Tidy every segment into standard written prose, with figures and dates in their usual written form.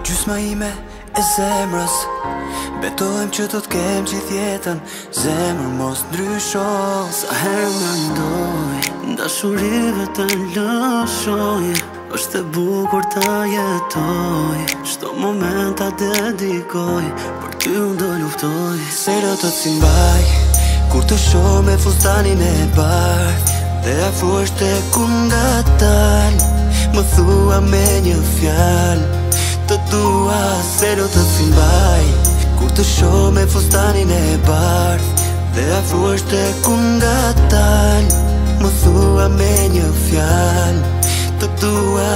Gjysma ime e zemrës, betohem që do t'kem gjithë jetën. Zemër mos ndrysho. Sa herë më ndoj, dashurive të lëshoj, është e bukur ta jetoj, çdo moment ta dedikoj, për ty unë do luftoj. Selo të cimbaj, kur të shoh me fustanin e bardh, dhe afrohesh tek unë nga dalë, më thua me një fjalë, të dua. Selo të cimbaj, kur të shoh me fustanin e bardh, dhe afrohesh tek unë nga dalë, më thua me një fjalë, të dua.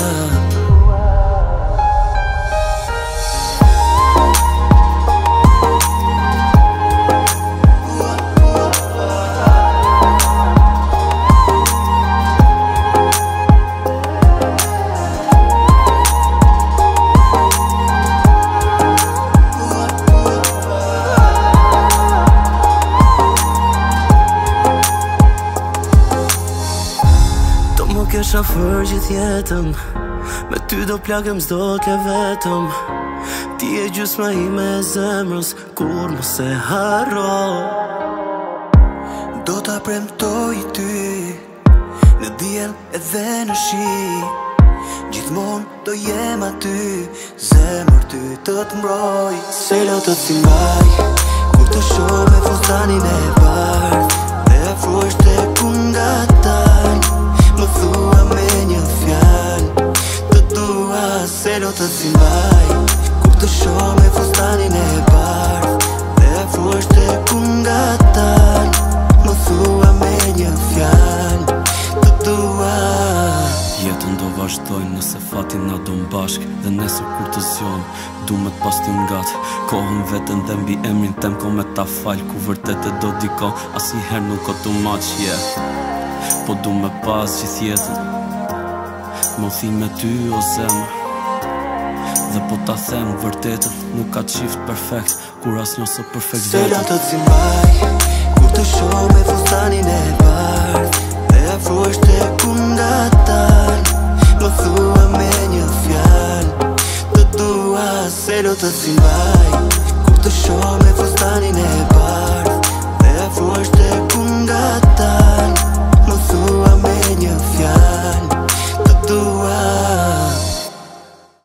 Kesha fër gjithë jetën, me ty do plagëm s'do t'le vetëm. Ti e gjysma ime e zemrës, kur mos e harro. Do t'a premtoj ty, në diell edhe në shi, gjithmon do jem aty, zemër ty të t'mbroj. Selo të cimbaj, kur të shoh me fustanin e bardh, dhe afrohesh tek unë nga dalë, më thua me një fjalë, të dua. Selo të cimbaj, kur të shoh me fustanin e bardh, dhe afrohesh tek unë nga dalë, më thua me një fjalë, të dua. Jetën do vazhdojnë nëse fati na do m'bashk, dhe nesër kur të zjon, du me t'pas t'ju ngat. Kohën vetën dhe mbi emrin tem ko me ta fal, ku vërtet e do diko, asnjëherë nuk o too much, yeah. Po du me pas gjithë jetën, më thim me ty o zemër, dhe po ta them vërtetën, nuk ka qift perfekt, kur asnjë së perfekt vetën. Selo të cimbaj, kur të shoh me fustanin e bardh, dhe afrohesh tek unë nga dalë, më thua me një fjalë, të dua. Selo të cimbaj, kur të shoh me fustanin e bardh,